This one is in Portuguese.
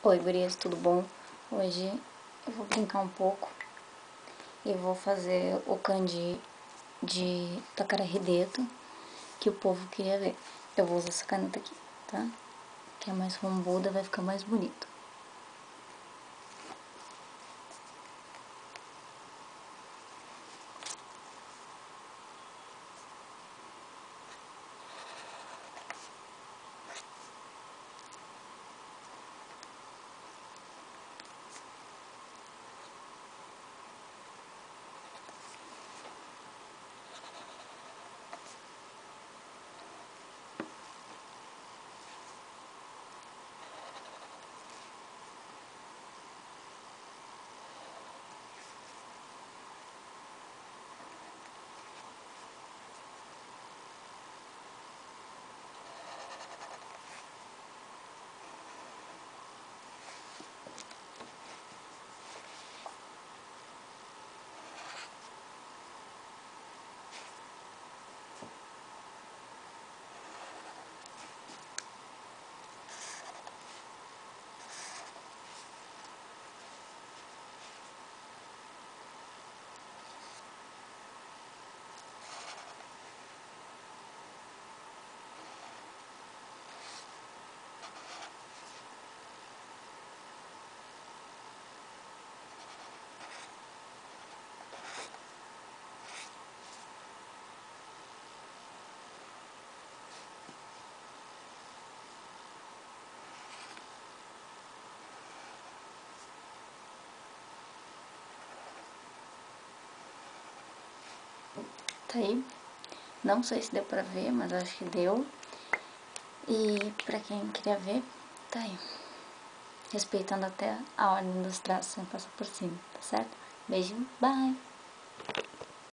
Oi, gurias, tudo bom? Hoje eu vou brincar um pouco e vou fazer o kanji de Takarahidето que o povo queria ver. Eu vou usar essa caneta aqui, tá? Que é mais rombuda, vai ficar mais bonito. Tá aí. Não sei se deu pra ver, mas acho que deu. E pra quem queria ver, tá aí. Respeitando até a ordem dos traços sem passar por cima, tá certo? Beijo, bye!